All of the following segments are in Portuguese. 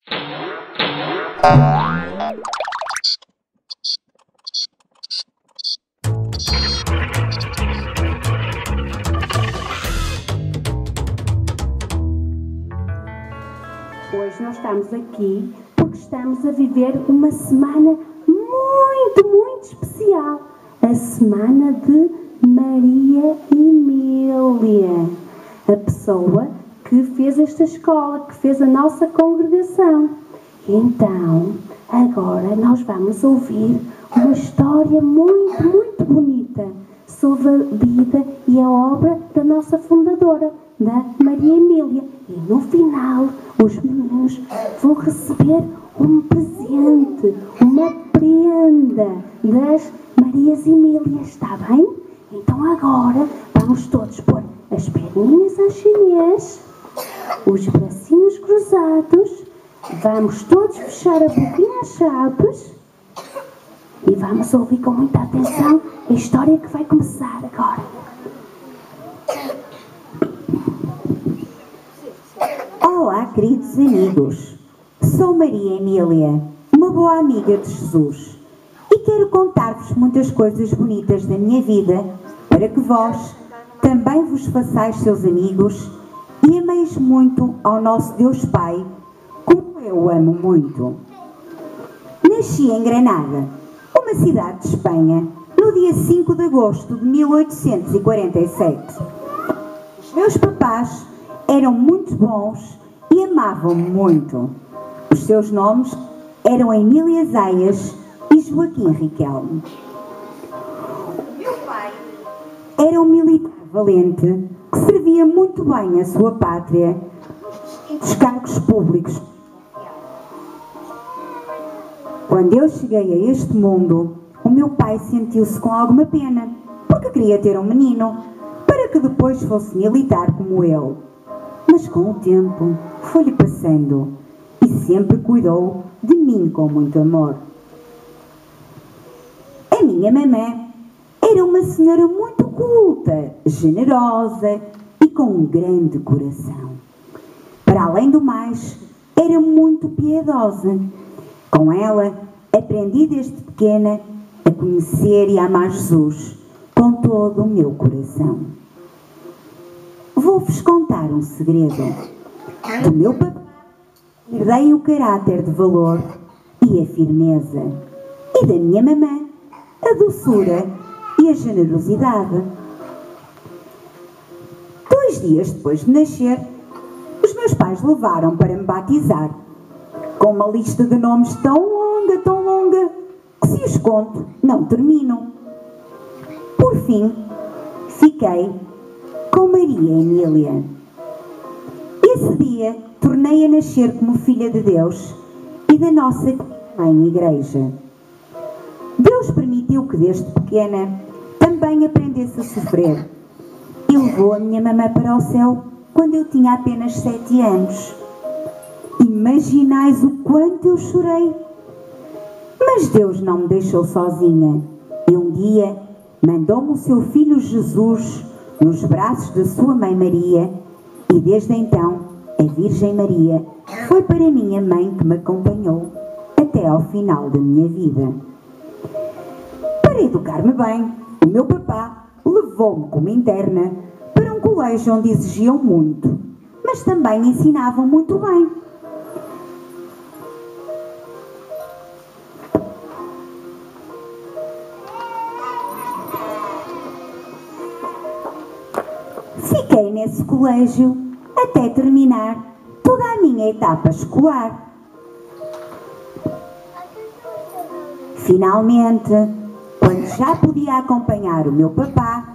Hoje nós estamos aqui porque estamos a viver uma semana muito especial. A semana de Maria Emília, a pessoa que fez esta escola, que fez a nossa congregação. Então, agora nós vamos ouvir uma história muito bonita sobre a vida e a obra da nossa fundadora, da Maria Emília. E no final, os meninos vão receber um presente, uma prenda das Marias Emílias, está bem? Então agora vamos todos pôr as perninhas a chinês, os bracinhos cruzados, vamos todos fechar a boquinha às chaves e vamos ouvir com muita atenção a história que vai começar agora. Olá, queridos amigos. Sou Maria Emília, uma boa amiga de Jesus, e quero contar-vos muitas coisas bonitas da minha vida, para que vós também vos façais seus amigos e ameis muito ao nosso Deus Pai, como eu amo muito. Nasci em Granada, uma cidade de Espanha, no dia 5 de agosto de 1847. Os meus papás eram muito bons e amavam-me muito. Os seus nomes eram Emília Zaias e Joaquim Riquelme. O meu pai era um militar valente que servia muito bem a sua pátria nos cargos públicos. Quando eu cheguei a este mundo, o meu pai sentiu-se com alguma pena, porque queria ter um menino, para que depois fosse militar como ele. Mas com o tempo foi-lhe passando e sempre cuidou de mim com muito amor. A minha mamã era uma senhora muito culta, generosa e com um grande coração. Para além do mais, era muito piedosa. Com ela, aprendi desde pequena a conhecer e a amar Jesus com todo o meu coração. Vou-vos contar um segredo. Do meu papá herdei o caráter de valor e a firmeza, e da minha mamã a doçura e a generosidade. 2 dias depois de nascer, os meus pais levaram para me batizar, com uma lista de nomes tão longa, que se os conto, não termino. Por fim, fiquei com Maria Emília. Esse dia, tornei a nascer como filha de Deus e da nossa Mãe Igreja. Deus permitiu que desde pequena também aprendesse a sofrer e levou a minha mamã para o céu quando eu tinha apenas 7 anos. Imaginais o quanto eu chorei. Mas Deus não me deixou sozinha e um dia mandou-me o seu filho Jesus nos braços da sua mãe Maria, e desde então a Virgem Maria foi para mim a mãe que me acompanhou até ao final da minha vida. Para educar-me bem, o meu papá levou-me como interna para um colégio onde exigiam muito, mas também ensinavam muito bem. Fiquei nesse colégio até terminar toda a minha etapa escolar. Finalmente, quando já podia acompanhar o meu papá,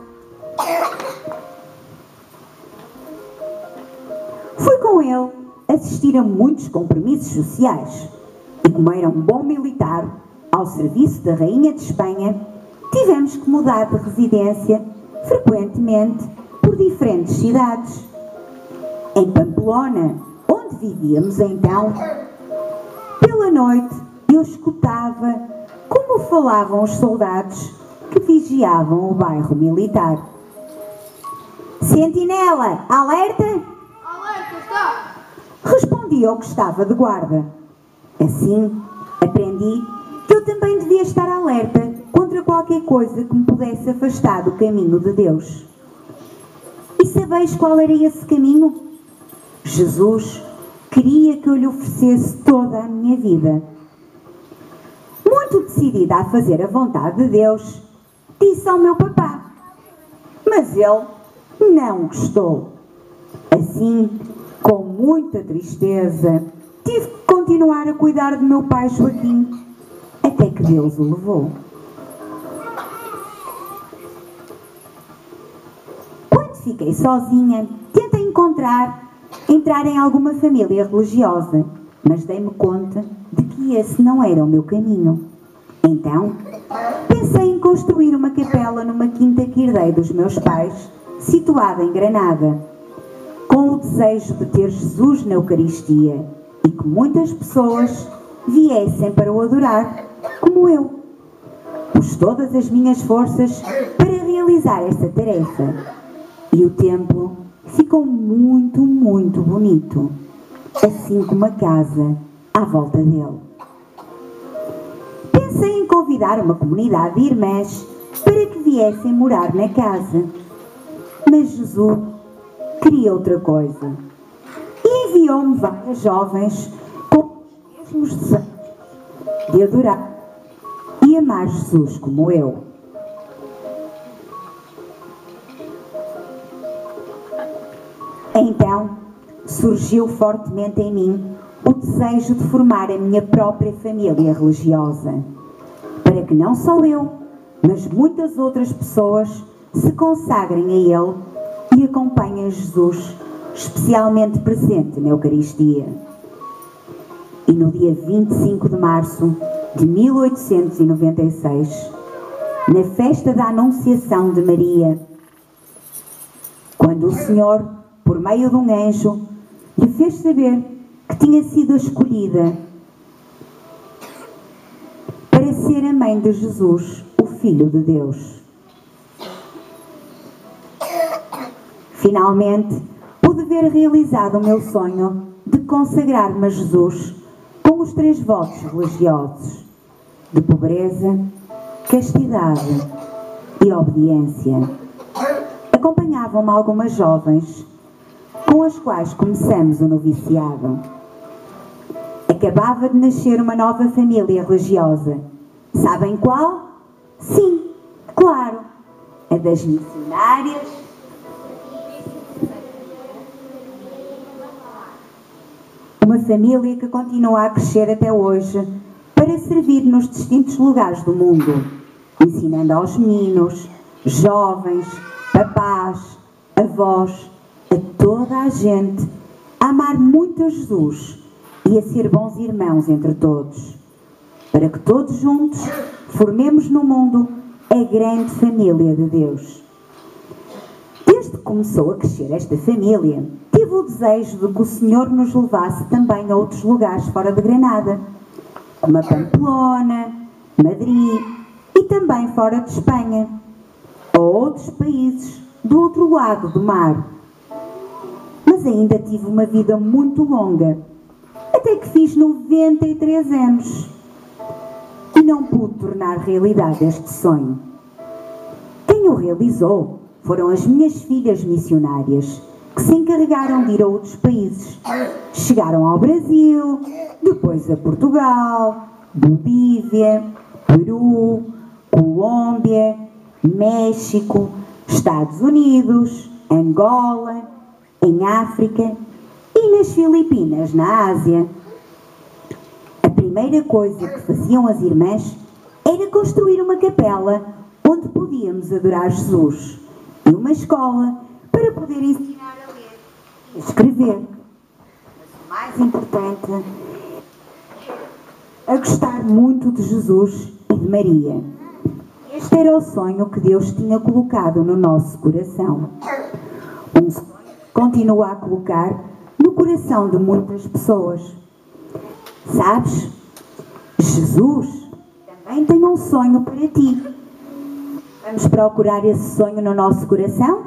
fui com ele assistir a muitos compromissos sociais. E como era um bom militar ao serviço da Rainha de Espanha, tivemos que mudar de residência frequentemente por diferentes cidades. Em Pamplona, onde vivíamos então, pela noite eu escutava como falavam os soldados que vigiavam o bairro militar. Sentinela, alerta! Alerta, está! Respondia o que estava de guarda. Assim, aprendi que eu também devia estar alerta contra qualquer coisa que me pudesse afastar do caminho de Deus. E sabeis qual era esse caminho? Jesus queria que eu lhe oferecesse toda a minha vida. Muito decidida a fazer a vontade de Deus, disse ao meu papá, mas ele não gostou. Assim, com muita tristeza, tive que continuar a cuidar do meu pai Joaquim, até que Deus o levou. Quando fiquei sozinha, tentei entrar em alguma família religiosa, mas dei-me conta de que esse não era o meu caminho. Então, pensei em construir uma capela numa quinta que herdei dos meus pais, situada em Granada, com o desejo de ter Jesus na Eucaristia e que muitas pessoas viessem para o adorar, como eu. Pus todas as minhas forças para realizar essa tarefa e o templo ficou muito, muito bonito, assim como a casa à volta dele. Pensei em convidar uma comunidade de irmãs para que viessem morar na casa, mas Jesus queria outra coisa e enviou-me várias jovens com os mesmos desejos de adorar e amar Jesus como eu. Então surgiu fortemente em mim o desejo de formar a minha própria família religiosa, para que não só eu, mas muitas outras pessoas se consagrem a Ele e acompanhem Jesus, especialmente presente na Eucaristia. E no dia 25 de março de 1896, na festa da Anunciação de Maria, quando o Senhor, por meio de um anjo, lhe fez saber que tinha sido escolhida para ser a mãe de Jesus, o Filho de Deus. Finalmente, pude ver realizado o meu sonho de consagrar-me a Jesus com os 3 votos religiosos de pobreza, castidade e obediência. Acompanhavam-me algumas jovens com as quais começamos o noviciado. Acabava de nascer uma nova família religiosa. Sabem qual? Sim, claro, a das missionárias. Uma família que continua a crescer até hoje para servir nos distintos lugares do mundo, ensinando aos meninos, jovens, papás, avós, a toda a gente a amar muito a Jesus e a ser bons irmãos entre todos, para que todos juntos formemos no mundo a grande família de Deus. Desde que começou a crescer esta família, tive o desejo de que o Senhor nos levasse também a outros lugares fora de Granada, como a Pamplona, Madrid e também fora de Espanha, a outros países do outro lado do mar. Mas ainda tive uma vida muito longa, até que fiz 93 anos e não pude tornar realidade este sonho. Quem o realizou foram as minhas filhas missionárias, que se encarregaram de ir a outros países. Chegaram ao Brasil, depois a Portugal, Bolívia, Peru, Colômbia, México, Estados Unidos, Angola, em África e nas Filipinas, na Ásia. A primeira coisa que faziam as irmãs era construir uma capela onde podíamos adorar Jesus e uma escola para poder ensinar a ler e escrever. Mas o mais importante, a gostar muito de Jesus e de Maria. Este era o sonho que Deus tinha colocado no nosso coração. Um sonho que continua a colocar no coração de muitas pessoas. Sabes? Jesus também tem um sonho para ti. Vamos procurar esse sonho no nosso coração?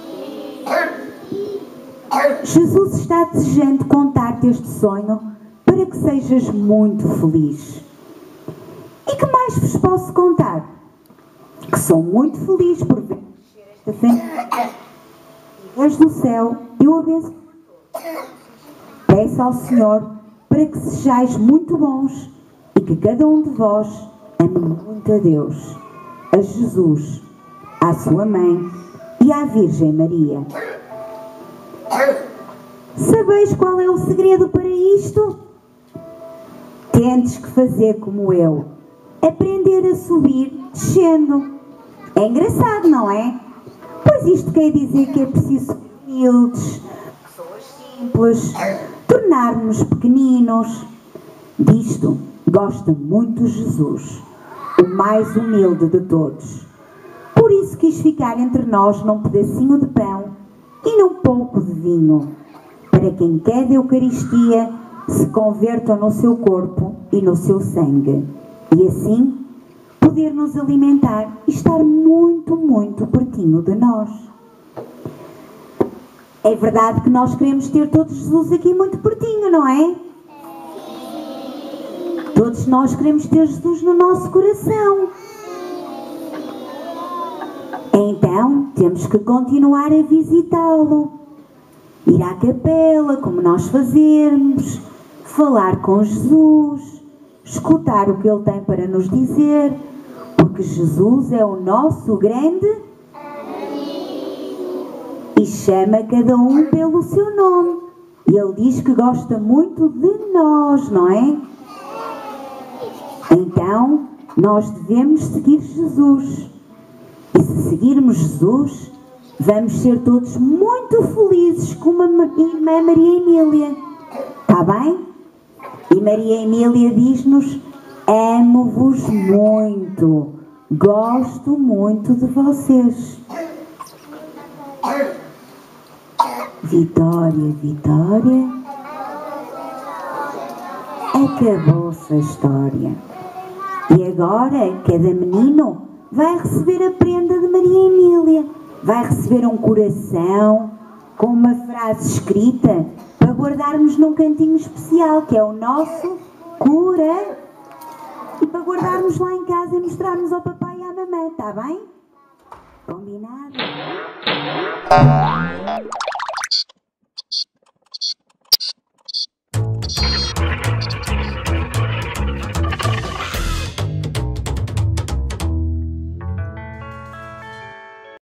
Jesus está desejando contar-te este sonho para que sejas muito feliz. E que mais vos posso contar? Que sou muito feliz por ver esta família. Deus do céu, eu abençoo. Peço ao Senhor para que sejais muito bons e que cada um de vós ame muito a Deus, a Jesus, à sua mãe e à Virgem Maria. Sabeis qual é o segredo para isto? Tendes que fazer como eu, aprender a subir descendo. É engraçado, não é? Pois isto quer dizer que é preciso ser humildes, pessoas simples, tornar-nos pequeninos. Disto gosta muito Jesus, o mais humilde de todos. Por isso quis ficar entre nós num pedacinho de pão e num pouco de vinho, para que em cada Eucaristia se convertam no seu corpo e no seu sangue, e assim poder nos alimentar e estar muito, muito pertinho de nós. É verdade que nós queremos ter todos Jesus aqui muito pertinho, não é? Todos nós queremos ter Jesus no nosso coração. Então, temos que continuar a visitá-lo. Ir à capela, como nós fazemos, falar com Jesus, escutar o que Ele tem para nos dizer, porque Jesus é o nosso grande e chama cada um pelo seu nome. E Ele diz que gosta muito de nós, não é? Então, nós devemos seguir Jesus. E se seguirmos Jesus, vamos ser todos muito felizes como a irmã Maria Emília. Está bem? E Maria Emília diz-nos: amo-vos muito, gosto muito de vocês. Vitória, Vitória, acabou-se a história. E agora cada menino vai receber a prenda de Maria Emília. Vai receber um coração com uma frase escrita para guardarmos num cantinho especial, que é o nosso cura, e para guardarmos lá em casa e mostrarmos ao papai e à mamãe, está bem? Combinado?